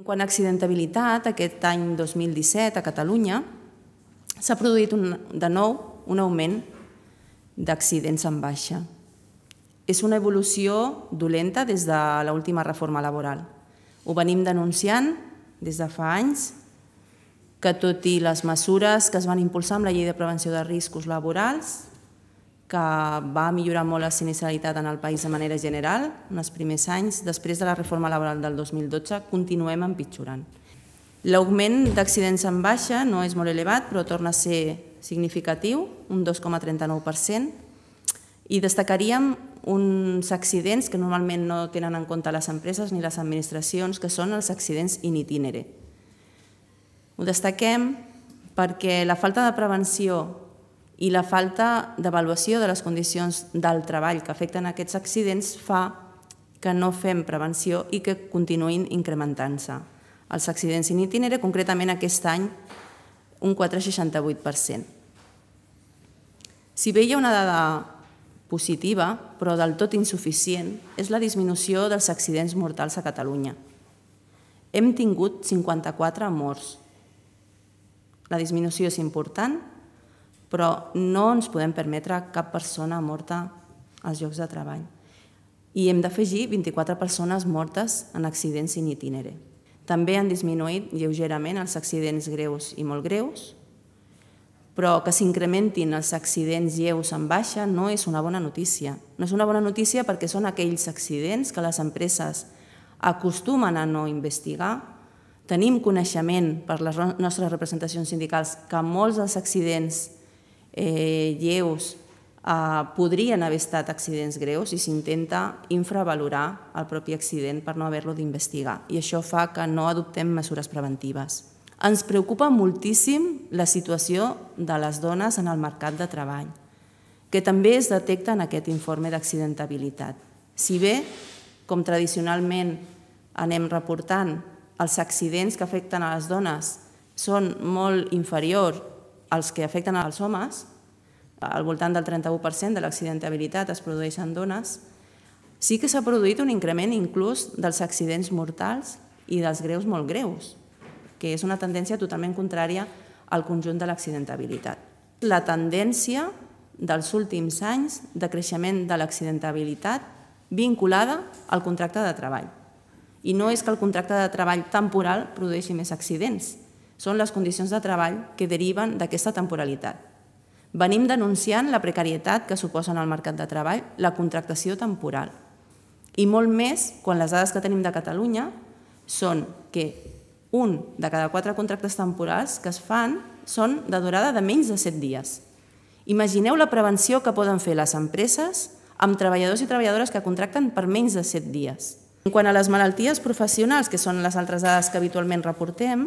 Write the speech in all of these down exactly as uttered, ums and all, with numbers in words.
Quant a accidentabilitat, aquest any dos mil disset a Catalunya s'ha produït de nou un augment d'accidents en baixa. És una evolució dolenta des de l'última reforma laboral. Ho venim denunciant des de fa anys, que tot i les mesures que es van impulsar amb la Llei de Prevenció de Riscos Laborals, que va millorar molt la sinistralitat en el país de manera general en els primers anys, després de la reforma laboral del dos mil dotze, continuem empitjorant. L'augment d'accidents en baixa no és molt elevat, però torna a ser significatiu, un dos coma trenta-nou per cent, i destacaríem uns accidents que normalment no tenen en compte les empreses ni les administracions, que són els accidents in itinere. Ho destaquem perquè la falta de prevenció i la falta d'avaluació de les condicions del treball que afecten aquests accidents fa que no fem prevenció i que continuïn incrementant-se. Els accidents in itinere, concretament aquest any, un quatre coma seixanta-vuit per cent. Si bé hi ha una dada positiva, però del tot insuficient, és la disminució dels accidents mortals a Catalunya. Hem tingut cinquanta-quatre morts. La disminució és important, però no ens podem permetre cap persona morta als llocs de treball. I hem d'afegir vint-i-quatre persones mortes en accidents in itinere. També han disminuït lleugerament els accidents greus i molt greus, però que s'incrementin els accidents lleus en baixa no és una bona notícia. No és una bona notícia perquè són aquells accidents que les empreses acostumen a no investigar. Tenim coneixement per les nostres representacions sindicals que molts dels accidents lleus podrien haver estat accidents greus i s'intenta infravalorar el propi accident per no haver-lo d'investigar. I això fa que no adoptem mesures preventives. Ens preocupa moltíssim la situació de les dones en el mercat de treball, que també es detecta en aquest informe d'accidentabilitat. Si bé, com tradicionalment anem reportant, els accidents que afecten a les dones són molt inferiors als que afecten als homes, al voltant del trenta-u per cent de l'accidentabilitat es produeix en dones, sí que s'ha produït un increment inclús dels accidents mortals i dels greus molt greus, que és una tendència totalment contrària al conjunt de l'accidentabilitat. La tendència dels últims anys de creixement de l'accidentabilitat vinculada al contracte de treball. I no és que el contracte de treball temporal produeixi més accidents, són les condicions de treball que deriven d'aquesta temporalitat. Venim denunciant la precarietat que suposa en el mercat de treball la contractació temporal. I molt més quan les dades que tenim de Catalunya són que un de cada quatre contractes temporals que es fan són de durada de menys de set dies. Imagineu la prevenció que poden fer les empreses amb treballadors i treballadores que contracten per menys de set dies. Quant a les malalties professionals, que són les altres dades que habitualment reportem,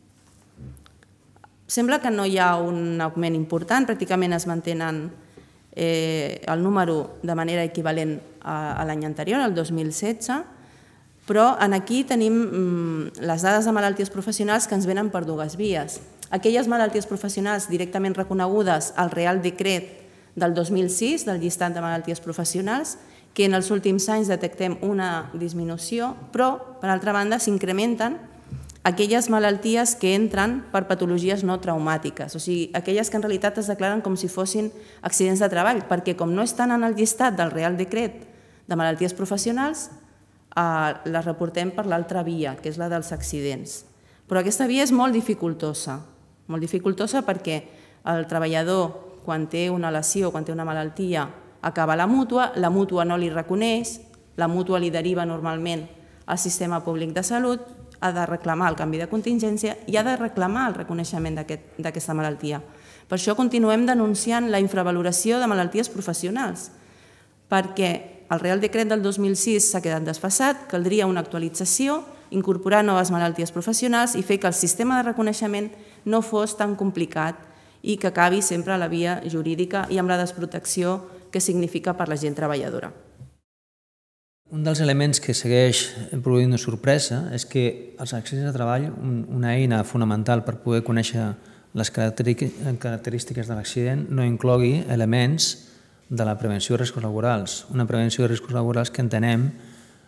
sembla que no hi ha un augment important, pràcticament es mantenen el número de manera equivalent a l'any anterior, el dos mil setze, però aquí tenim les dades de malalties professionals que ens venen per dues vies. Aquelles malalties professionals directament reconegudes al Real Decret del dos mil sis, del llistat de malalties professionals, que en els últims anys detectem una disminució, però, per altra banda, s'incrementen aquelles malalties que entren per patologies no traumàtiques, o sigui, aquelles que en realitat es declaren com si fossin accidents de treball, perquè com no estan en el llistat del Real Decret de malalties professionals, les reportem per l'altra via, que és la dels accidents. Però aquesta via és molt dificultosa, molt dificultosa perquè el treballador, quan té una lesió, quan té una malaltia, acaba la mútua, la mútua no li reconeix, la mútua li deriva normalment al sistema públic de salut, ha de reclamar el canvi de contingència i ha de reclamar el reconeixement d'aquesta malaltia. Per això continuem denunciant la infravaloració de malalties professionals, perquè el Real Decret del dos mil sis s'ha quedat desfasat, caldria una actualització, incorporar noves malalties professionals i fer que el sistema de reconeixement no fos tan complicat i que acabi sempre a la via jurídica i amb la desprotecció que significa per la gent treballadora. Un dels elements que segueix produint una sorpresa és que els accidents de treball, una eina fonamental per poder conèixer les característiques de l'accident, no inclogui elements de la prevenció de riscos laborals. Una prevenció de riscos laborals que entenem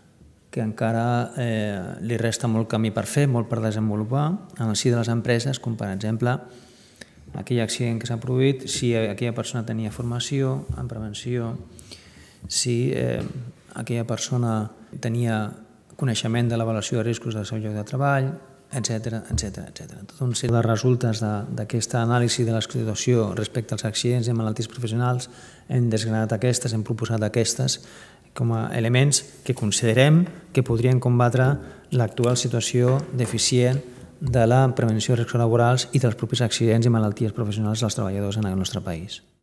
que encara eh, li resta molt camí per fer, molt per desenvolupar en el si de les empreses, com per exemple aquell accident que s'ha produït, si aquella persona tenia formació en prevenció, si eh, aquella persona tenia coneixement de l'avaluació de riscos del seu lloc de treball, etcètera, etcètera, etcètera. Tot un seguit de resultes d'aquesta anàlisi de la situació respecte als accidents i malalties professionals, hem desgranat aquestes, hem proposat aquestes com a elements que considerem que podrien combatre l'actual situació deficient de la prevenció de riscos laborals i dels propis accidents i malalties professionals dels treballadors en el nostre país.